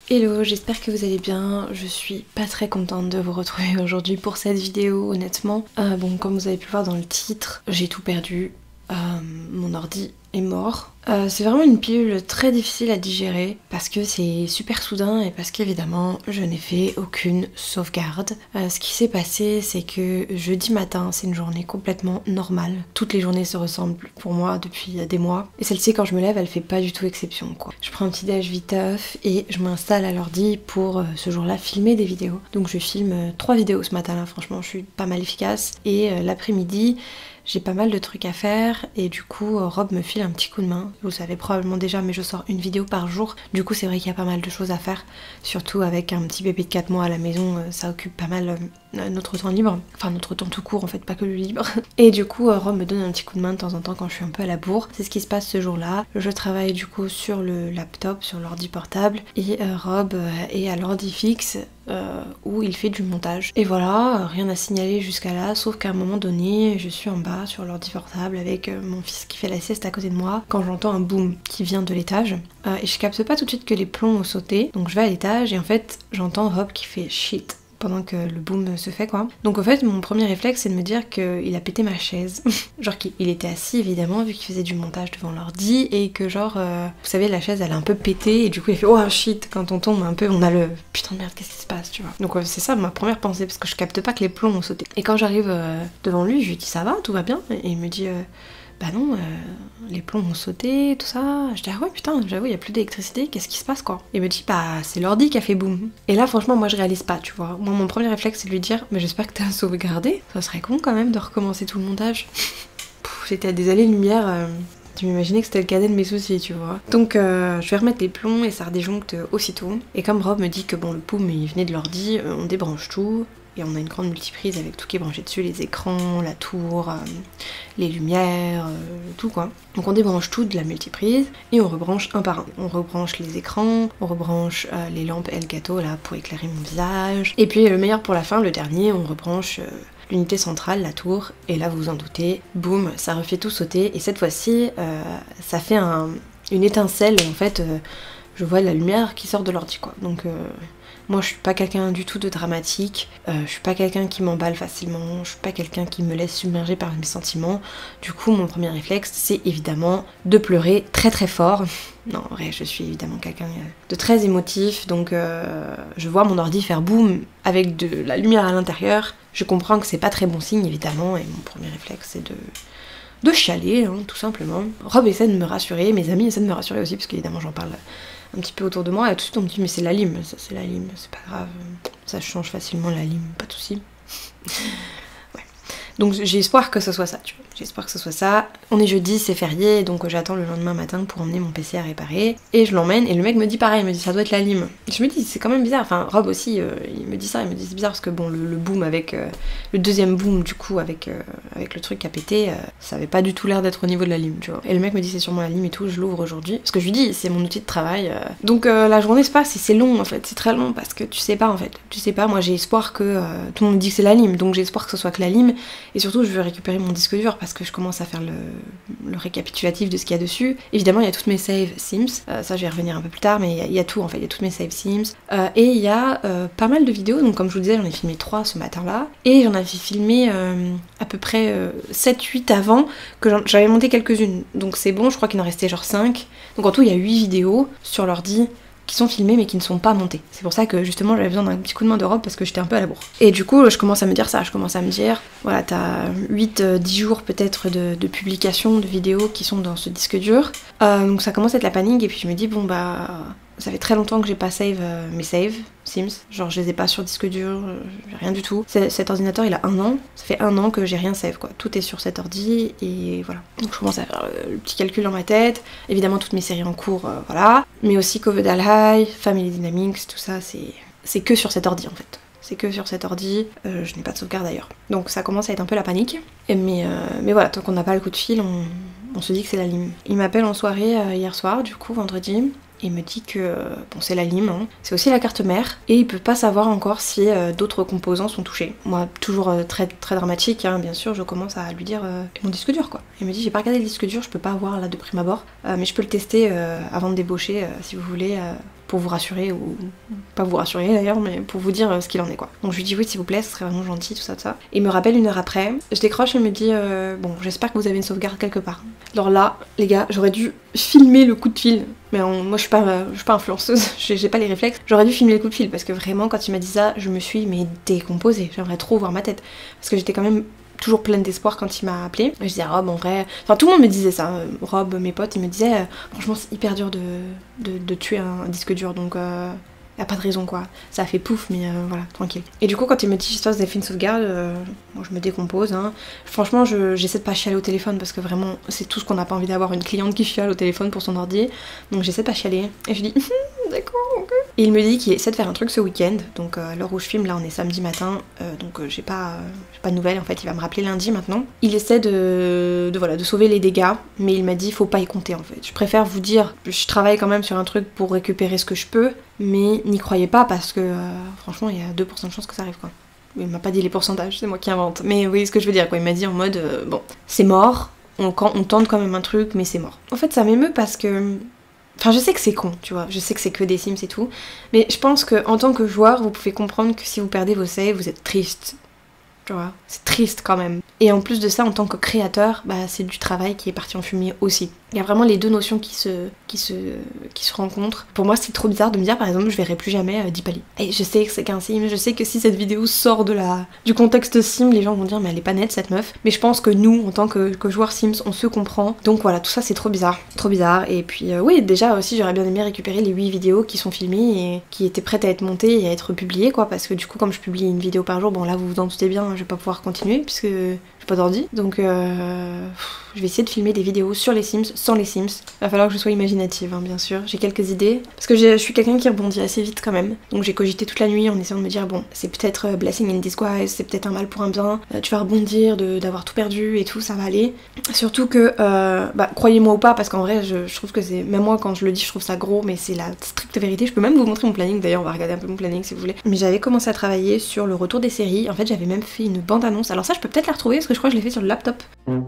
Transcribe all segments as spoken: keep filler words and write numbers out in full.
Hello, j'espère que vous allez bien. Je suis pas très contente de vous retrouver aujourd'hui pour cette vidéo, honnêtement. Euh, bon, comme vous avez pu le voir dans le titre, j'ai tout perdu. Euh, mon ordi est mort. Euh, c'est vraiment une pilule très difficile à digérer parce que c'est super soudain et parce qu'évidemment je n'ai fait aucune sauvegarde. Euh, ce qui s'est passé, c'est que jeudi matin, c'est une journée complètement normale. Toutes les journées se ressemblent pour moi depuis des mois. Et celle-ci, quand je me lève, elle fait pas du tout exception, quoi. Je prends un petit déj viteuf et je m'installe à l'ordi pour euh, ce jour-là filmer des vidéos. Donc je filme euh, trois vidéos ce matin-là, franchement je suis pas mal efficace. Et euh, l'après-midi, j'ai pas mal de trucs à faire et du coup Rob me file un petit coup de main. Vous le savez probablement déjà, mais je sors une vidéo par jour. Du coup c'est vrai qu'il y a pas mal de choses à faire, surtout avec un petit bébé de quatre mois à la maison, ça occupe pas mal notre temps libre. Enfin notre temps tout court en fait, pas que le libre. Et du coup Rob me donne un petit coup de main de temps en temps quand je suis un peu à la bourre. C'est ce qui se passe ce jour-là. Je travaille du coup sur le laptop, sur l'ordi portable et euh, Rob euh, est à l'ordi fixe. Euh, où il fait du montage. Et voilà, rien à signaler jusqu'à là, sauf qu'à un moment donné, je suis en bas sur l'ordi portable avec euh, mon fils qui fait la sieste à côté de moi, quand j'entends un boom qui vient de l'étage. Euh, et je capte pas tout de suite que les plombs ont sauté, donc je vais à l'étage et en fait, j'entends Rob qui fait shit pendant que le boom se fait, quoi. Donc en fait mon premier réflexe c'est de me dire qu'il a pété ma chaise. Genre qu'il était assis évidemment vu qu'il faisait du montage devant l'ordi et que genre euh, vous savez la chaise elle a un peu pété et du coup il fait oh shit, quand on tombe un peu on a le putain de merde qu'est-ce qui se passe, tu vois. Donc euh, c'est ça ma première pensée parce que je capte pas que les plombs ont sauté. Et quand j'arrive euh, devant lui je lui dis ça va, tout va bien, et il me dit euh, bah non, euh, les plombs ont sauté, tout ça. Je dis ah ouais putain, j'avoue il y a plus d'électricité, qu'est-ce qui se passe, quoi. Et il me dit bah c'est l'ordi qui a fait boum. Et là franchement moi je réalise pas, tu vois. Moi mon premier réflexe c'est de lui dire mais j'espère que t'as sauvegardé. Ça serait con quand même de recommencer tout le montage. J'étais à des années-lumière, euh, je m'imaginais que c'était le cadet de mes soucis, tu vois. Donc euh, je vais remettre les plombs et ça redéjoncte aussitôt. Et comme Rob me dit que bon le boom il venait de l'ordi, euh, on débranche tout. Et on a une grande multiprise avec tout qui est branché dessus, les écrans, la tour, euh, les lumières, euh, tout quoi. Donc on débranche tout de la multiprise et on rebranche un par un. On rebranche les écrans, on rebranche euh, les lampes Elgato là pour éclairer mon visage. Et puis le meilleur pour la fin, le dernier, on rebranche euh, l'unité centrale, la tour. Et là vous vous en doutez, boum, ça refait tout sauter. Et cette fois-ci, euh, ça fait un, une étincelle en fait. Euh, je vois la lumière qui sort de l'ordi, quoi. Donc euh, moi je suis pas quelqu'un du tout de dramatique, euh, je suis pas quelqu'un qui m'emballe facilement, je suis pas quelqu'un qui me laisse submerger par mes sentiments. Du coup mon premier réflexe c'est évidemment de pleurer très très fort. Non en vrai je suis évidemment quelqu'un de très émotif, donc euh, je vois mon ordi faire boum avec de la lumière à l'intérieur. Je comprends que c'est pas très bon signe évidemment et mon premier réflexe c'est de... de chialer, hein, tout simplement. Rob essaie de me rassurer, mes amis essaient de me rassurer aussi, parce qu'évidemment j'en parle un petit peu autour de moi, et tout de suite on me dit mais c'est la lime, ça c'est la lime, c'est pas grave, ça change facilement la lime, pas de soucis. Ouais. Donc j'ai espoir que ce soit ça, tu vois. J'ai espoir que ce soit ça. On est jeudi, c'est férié, donc j'attends le lendemain matin pour emmener mon P C à réparer. Et je l'emmène, et le mec me dit pareil, il me dit ça doit être la lime. Et je me dis c'est quand même bizarre, enfin Rob aussi, euh, il me dit ça, il me dit c'est bizarre parce que bon le, le boom avec, euh, le deuxième boom du coup avec, euh, avec le truc qui a pété, euh, ça avait pas du tout l'air d'être au niveau de la lime, tu vois. Et le mec me dit c'est sûrement la lime et tout, je l'ouvre aujourd'hui. Parce que je lui dis c'est mon outil de travail. Euh. Donc euh, la journée se passe et c'est long en fait, c'est très long parce que tu sais pas en fait. Tu sais pas, moi j'ai espoir que, euh, tout le monde dit que c'est la lime, donc j'ai espoir que ce soit que la lime. Et surtout je veux récupérer mon disque dur parce que je commence à faire le, le récapitulatif de ce qu'il y a dessus. Évidemment il y a toutes mes save Sims, euh, ça je vais y revenir un peu plus tard, mais il y, y a tout en fait, il y a toutes mes save Sims. Euh, et il y a euh, pas mal de vidéos, donc comme je vous disais j'en ai filmé trois ce matin là, et j'en avais filmé euh, à peu près euh, sept huit avant, que j'avais monté quelques-unes. Donc c'est bon, je crois qu'il en restait genre cinq. Donc en tout il y a huit vidéos sur l'ordi qui sont filmées mais qui ne sont pas montées. C'est pour ça que justement j'avais besoin d'un petit coup de main de Rob parce que j'étais un peu à la bourre. Et du coup je commence à me dire ça, je commence à me dire voilà t'as huit dix jours peut-être de, de publication de vidéos qui sont dans ce disque dur. Euh, donc ça commence à être la panique et puis je me dis bon bah ça fait très longtemps que j'ai pas save euh, mes save Sims, genre je les ai pas sur disque dur, euh, rien du tout. Cet ordinateur il a un an, ça fait un an que j'ai rien save quoi, tout est sur cet ordi et voilà. Donc je commence à faire euh, le petit calcul dans ma tête, évidemment toutes mes séries en cours, euh, voilà, mais aussi Covered High, Family Dynamics, tout ça c'est c'est que sur cet ordi en fait. C'est que sur cet ordi, euh, je n'ai pas de sauvegarde d'ailleurs. Donc ça commence à être un peu la panique, et mais, euh, mais voilà, tant qu'on n'a pas le coup de fil, on, on se dit que c'est la lime. Il m'appelle en soirée euh, hier soir, du coup vendredi, et il me dit que bon c'est la lime, hein. C'est aussi la carte mère, et il peut pas savoir encore si euh, d'autres composants sont touchés. Moi, toujours euh, très très dramatique, hein, bien sûr, je commence à lui dire euh, mon disque dur quoi. Il me dit j'ai pas regardé le disque dur, je peux pas voir là de prime abord, euh, mais je peux le tester euh, avant de débaucher euh, si vous voulez. Euh, pour vous rassurer, ou pas vous rassurer d'ailleurs, mais pour vous dire ce qu'il en est quoi. Donc je lui dis oui s'il vous plaît, ce serait vraiment gentil, tout ça, tout ça. Et il me rappelle une heure après, je décroche et il me dit euh, bon j'espère que vous avez une sauvegarde quelque part. Alors là, les gars, j'aurais dû filmer le coup de fil, mais on, moi je suis pas, euh, je suis pas influenceuse, j'ai pas les réflexes, j'aurais dû filmer le coup de fil parce que vraiment quand il m'a dit ça, je me suis mais décomposée, j'aimerais trop voir ma tête, parce que j'étais quand même toujours pleine d'espoir quand il m'a appelé. Je disais Rob en vrai, enfin tout le monde me disait ça, Rob, mes potes, ils me disaient euh, franchement c'est hyper dur de, de, de tuer un, un disque dur, donc euh, y a pas de raison quoi, ça a fait pouf mais euh, voilà, tranquille. Et du coup quand il me dit j'espère que vous avez fait une sauvegarde, euh, moi je me décompose hein. Franchement j'essaie de pas chialer au téléphone parce que vraiment c'est tout ce qu'on n'a pas envie d'avoir, une cliente qui chiale au téléphone pour son ordi, donc j'essaie de pas chialer et je dis d'accord ok. Et il me dit qu'il essaie de faire un truc ce week-end, donc euh, à l'heure où je filme là on est samedi matin, euh, donc euh, j'ai pas, euh, j'ai pas de nouvelles en fait, il va me rappeler lundi maintenant. Il essaie de, de, voilà, de sauver les dégâts, mais il m'a dit faut pas y compter en fait. Je préfère vous dire, je travaille quand même sur un truc pour récupérer ce que je peux, mais n'y croyez pas parce que euh, franchement il y a deux pour cent de chance que ça arrive quoi. Il m'a pas dit les pourcentages, c'est moi qui invente, mais oui ce que je veux dire quoi, il m'a dit en mode euh, bon c'est mort, on, on tente quand même un truc mais c'est mort. En fait ça m'émeut parce que... Enfin, je sais que c'est con, tu vois, je sais que c'est que des Sims et tout, mais je pense qu'en tant que joueur, vous pouvez comprendre que si vous perdez vos saves, vous êtes triste. Tu vois, c'est triste quand même. Et en plus de ça, en tant que créateur, bah, c'est du travail qui est parti en fumée aussi. Il y a vraiment les deux notions qui se, qui se, qui se rencontrent. Pour moi, c'est trop bizarre de me dire, par exemple, je verrai plus jamais euh, Deepali. Et je sais que c'est qu'un sim, je sais que si cette vidéo sort de la, du contexte sim, les gens vont dire, mais elle est pas nette cette meuf. Mais je pense que nous, en tant que, que joueurs Sims, on se comprend. Donc voilà, tout ça, c'est trop bizarre. Trop bizarre. Et puis, euh, oui, déjà aussi, j'aurais bien aimé récupérer les huit vidéos qui sont filmées et qui étaient prêtes à être montées et à être publiées, quoi. Parce que du coup, comme je publie une vidéo par jour, bon là, vous vous en doutez bien, je vais pas pouvoir continuer puisque j'ai pas d'ordi. Donc, euh, je vais essayer de filmer des vidéos sur les Sims, sans les Sims. Il va falloir que je sois imaginative, hein, bien sûr. J'ai quelques idées. Parce que je suis quelqu'un qui rebondit assez vite quand même. Donc j'ai cogité toute la nuit en essayant de me dire, bon, c'est peut-être euh, blessing in disguise, c'est peut-être un mal pour un bien. Euh, tu vas rebondir, d'avoir tout perdu et tout, ça va aller. Surtout que, euh, bah, croyez-moi ou pas, parce qu'en vrai, je, je trouve que c'est... Même moi, quand je le dis, je trouve ça gros, mais c'est la stricte vérité. Je peux même vous montrer mon planning, d'ailleurs, on va regarder un peu mon planning si vous voulez. Mais j'avais commencé à travailler sur le retour des séries. En fait, j'avais même fait une bande-annonce. Alors ça, je peux peut-être la retrouver, parce que je crois que je l'ai fait sur le laptop.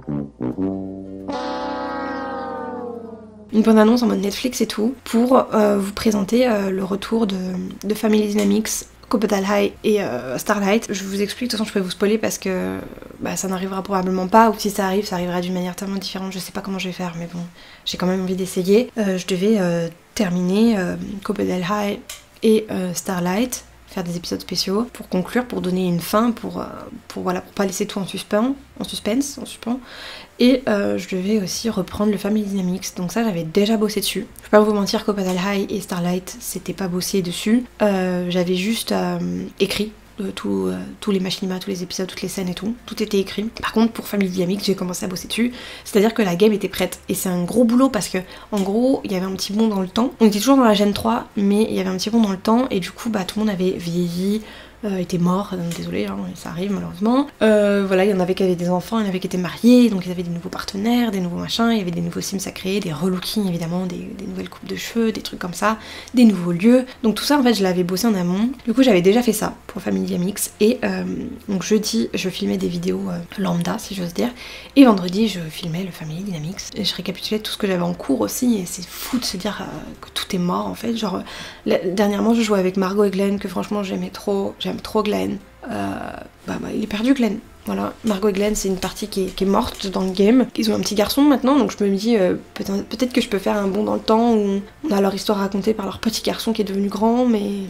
Une bande-annonce en mode Netflix et tout, pour euh, vous présenter euh, le retour de, de Family Dynamics, Copetal High et euh, Starlight. Je vous explique, de toute façon je peux vous spoiler parce que bah, ça n'arrivera probablement pas, ou si ça arrive, ça arrivera d'une manière tellement différente, je sais pas comment je vais faire, mais bon, j'ai quand même envie d'essayer. Euh, je devais euh, terminer euh, Copetal High et euh, Starlight, faire des épisodes spéciaux pour conclure, pour donner une fin, pour, euh, pour, voilà, pour pas laisser tout en suspens, en suspense, en suspens. Et euh, je devais aussi reprendre le Family Dynamics, donc ça j'avais déjà bossé dessus. Je vais pas vous mentir qu'Opatal High et Starlight c'était pas bossé dessus, euh, j'avais juste euh, écrit euh, tout, euh, tous les machinimas, tous les épisodes, toutes les scènes et tout, tout était écrit. Par contre pour Family Dynamics j'ai commencé à bosser dessus, c'est à dire que la game était prête, et c'est un gros boulot parce que en gros il y avait un petit bond dans le temps, on était toujours dans la Gen trois mais il y avait un petit bond dans le temps et du coup bah tout le monde avait vieilli, Euh, était mort, donc désolé, hein, ça arrive malheureusement. Euh, voilà, il y en avait qui avaient des enfants, il y en avait qui étaient mariés, donc ils avaient des nouveaux partenaires, des nouveaux machins, il y avait des nouveaux sims à créer, des relookings évidemment, des, des nouvelles coupes de cheveux, des trucs comme ça, des nouveaux lieux. Donc tout ça en fait je l'avais bossé en amont. Du coup j'avais déjà fait ça pour Family Dynamics et euh, donc jeudi je filmais des vidéos euh, lambda si j'ose dire, et vendredi je filmais le Family Dynamics et je récapitulais tout ce que j'avais en cours aussi, et c'est fou de se dire euh, que tout est mort en fait. Genre euh, dernièrement je jouais avec Margot et Glenn que franchement j'aimais trop. J'aime trop Glenn. Euh, bah, bah il est perdu Glenn. Voilà, Margot et Glenn c'est une partie qui est, qui est morte dans le game. Ils ont un petit garçon maintenant, donc je me dis euh, peut-être peut-être que je peux faire un bond dans le temps où on a leur histoire racontée par leur petit garçon qui est devenu grand, mais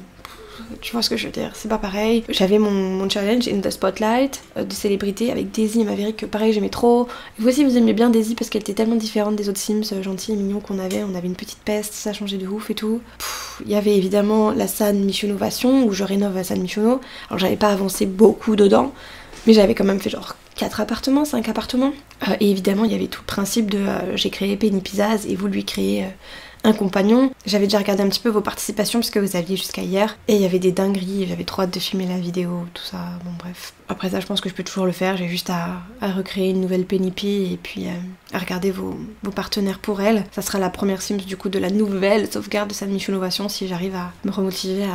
tu vois ce que je veux dire, c'est pas pareil. J'avais mon, mon challenge In the Spotlight euh, de célébrité avec Daisy et Maverick, que pareil j'aimais trop. Et vous aussi vous aimiez bien Daisy parce qu'elle était tellement différente des autres Sims euh, gentils et mignons qu'on avait. On avait une petite peste, ça changeait de ouf et tout. Il y avait évidemment la San Michunovation où je rénove la San Michuno. Alors j'avais pas avancé beaucoup dedans, mais j'avais quand même fait genre quatre appartements, cinq appartements. Euh, et évidemment il y avait tout le principe de euh, j'ai créé Penny Pizzazz et vous lui créez... Euh, un compagnon. J'avais déjà regardé un petit peu vos participations parce que vous aviez jusqu'à hier et il y avait des dingueries, j'avais trop hâte de filmer la vidéo, tout ça, bon bref. Après ça je pense que je peux toujours le faire, j'ai juste à, à recréer une nouvelle Penny P et puis euh, à regarder vos, vos partenaires pour elle. Ça sera la première Sims du coup de la nouvelle sauvegarde de San Michunovation si j'arrive à me remotiver à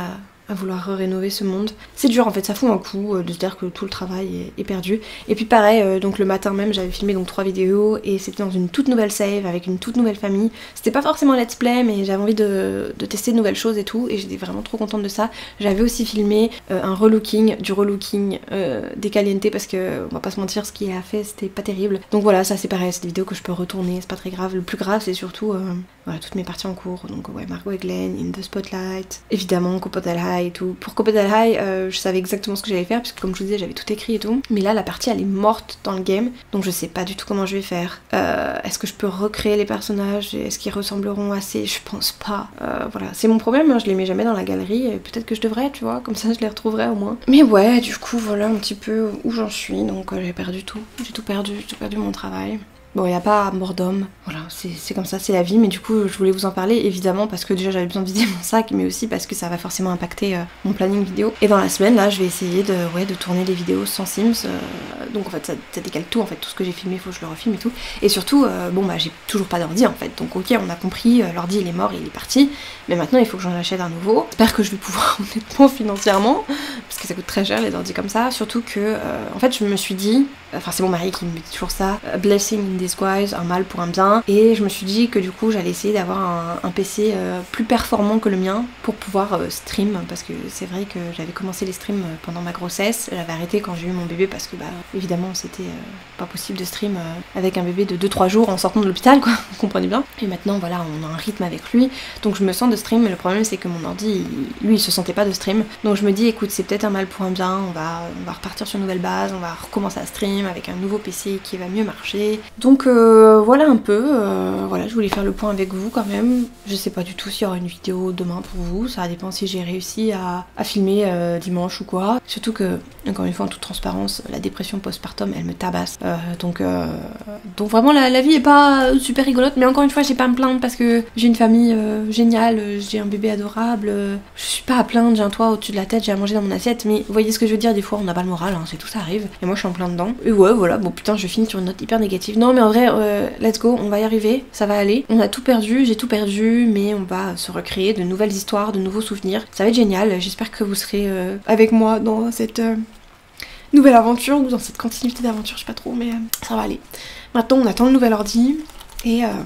à vouloir rénover ce monde. C'est dur en fait, ça fout un coup euh, de se dire que tout le travail est, est perdu. Et puis pareil, euh, donc le matin même j'avais filmé donc trois vidéos et c'était dans une toute nouvelle save avec une toute nouvelle famille. C'était pas forcément let's play mais j'avais envie de, de tester de nouvelles choses et tout et j'étais vraiment trop contente de ça. J'avais aussi filmé euh, un relooking, du relooking euh, des Caliente parce que on va pas se mentir, ce qu'il a fait c'était pas terrible. Donc voilà, ça c'est pareil, c'est des vidéos que je peux retourner, c'est pas très grave. Le plus grave c'est surtout euh, voilà, toutes mes parties en cours. Donc ouais, Margot et Glenn, In the Spotlight, évidemment Copotal High et tout. Pour Copotal High, euh, je savais exactement ce que j'allais faire puisque comme je vous disais j'avais tout écrit et tout. Mais là la partie elle est morte dans le game, donc je sais pas du tout comment je vais faire. Euh, Est-ce que je peux recréer les personnages? Est-ce qu'ils ressembleront assez? Je pense pas. Euh, voilà, c'est mon problème, hein, je les mets jamais dans la galerie. Peut-être que je devrais, tu vois, comme ça je les retrouverai au moins. Mais ouais, du coup voilà un petit peu où j'en suis. Donc euh, j'ai perdu tout, j'ai tout perdu, j'ai tout perdu mon travail. Bon, il n'y a pas mort d'homme, voilà, c'est comme ça, c'est la vie, mais du coup, je voulais vous en parler, évidemment, parce que déjà, j'avais besoin de vider mon sac, mais aussi parce que ça va forcément impacter euh, mon planning vidéo. Et dans la semaine, là, je vais essayer de, ouais, de tourner des vidéos sans Sims, euh, donc en fait, ça, ça décale tout, en fait, tout ce que j'ai filmé, il faut que je le refilme et tout. Et surtout, euh, bon, bah, j'ai toujours pas d'ordi, en fait, donc ok, on a compris, euh, l'ordi, il est mort, il est parti, mais maintenant, il faut que j'en achète un nouveau. J'espère que je vais pouvoir, honnêtement, financièrement, parce que ça coûte très cher, les ordi comme ça, surtout que, euh, en fait, je me suis dit, enfin, c'est mon mari qui me dit toujours ça, a blessing in disguise, un mal pour un bien, et je me suis dit que du coup j'allais essayer d'avoir un, un P C euh, plus performant que le mien pour pouvoir euh, stream, parce que c'est vrai que j'avais commencé les streams pendant ma grossesse, j'avais arrêté quand j'ai eu mon bébé parce que bah évidemment c'était euh, pas possible de stream euh, avec un bébé de deux trois jours en sortant de l'hôpital quoi, vous comprenez bien. Et maintenant voilà, on a un rythme avec lui, donc je me sens de stream, mais le problème c'est que mon ordi, il, lui il se sentait pas de stream, donc je me dis écoute c'est peut-être un mal pour un bien, on va, on va repartir sur une nouvelle base, on va recommencer à stream avec un nouveau P C qui va mieux marcher. Donc euh, voilà un peu, euh, voilà je voulais faire le point avec vous quand même. Je sais pas du tout s'il y aura une vidéo demain pour vous, ça dépend si j'ai réussi à, à filmer euh, dimanche ou quoi. Surtout que, encore une fois en toute transparence, la dépression postpartum elle me tabasse. Euh, donc, euh, donc vraiment la, la vie est pas super rigolote, mais encore une fois j'ai pas à me plaindre parce que j'ai une famille euh, géniale, j'ai un bébé adorable, euh, je suis pas à plaindre, j'ai un toit au-dessus de la tête, j'ai à manger dans mon assiette, mais vous voyez ce que je veux dire, des fois on n'a pas le moral, hein, c'est tout, ça arrive, et moi je suis en plein dedans. Et ouais voilà, bon putain je finis sur une note hyper négative. Non mais en vrai, euh, let's go, on va y arriver, ça va aller. On a tout perdu, j'ai tout perdu, mais on va se recréer de nouvelles histoires, de nouveaux souvenirs. Ça va être génial, j'espère que vous serez euh, avec moi dans cette euh, nouvelle aventure, ou dans cette continuité d'aventure, je sais pas trop, mais euh, ça va aller. Maintenant on attend le nouvel ordi, et euh,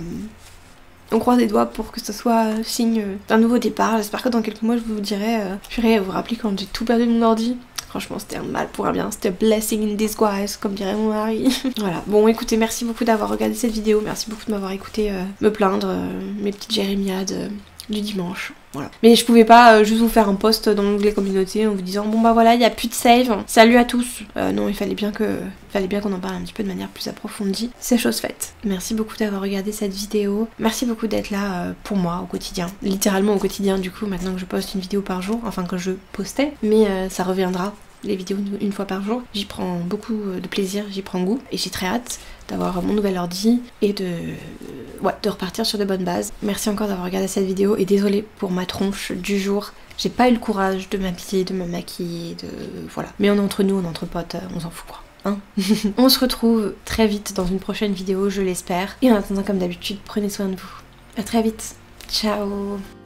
on croise les doigts pour que ce soit euh, signe euh, d'un nouveau départ. J'espère que dans quelques mois je vous dirai, euh, je pourrai vous rappeler quand j'ai tout perdu de mon ordi. Franchement c'était un mal pour un bien, c'était blessing in disguise comme dirait mon mari. Voilà, bon écoutez, merci beaucoup d'avoir regardé cette vidéo, merci beaucoup de m'avoir écouté euh, me plaindre, euh, mes petites jérémiades euh, du dimanche. Voilà. Mais je pouvais pas euh, juste vous faire un post dans l'onglet communauté en vous disant bon bah voilà il y a plus de save, salut à tous. Euh, non il fallait bien que il fallait bien qu'on en parle un petit peu de manière plus approfondie. C'est chose faite. Merci beaucoup d'avoir regardé cette vidéo. Merci beaucoup d'être là euh, pour moi au quotidien. Littéralement au quotidien du coup maintenant que je poste une vidéo par jour, enfin que je postais, mais euh, ça reviendra. Les vidéos une fois par jour, j'y prends beaucoup de plaisir, j'y prends goût et j'ai très hâte d'avoir mon nouvel ordi et de, ouais, de repartir sur de bonnes bases. Merci encore d'avoir regardé cette vidéo et désolée pour ma tronche du jour. J'ai pas eu le courage de m'habiller, de me maquiller, de... voilà. Mais on est entre nous, on est entre potes, on s'en fout quoi. Hein. On se retrouve très vite dans une prochaine vidéo, je l'espère. Et en attendant comme d'habitude, prenez soin de vous. À très vite. Ciao.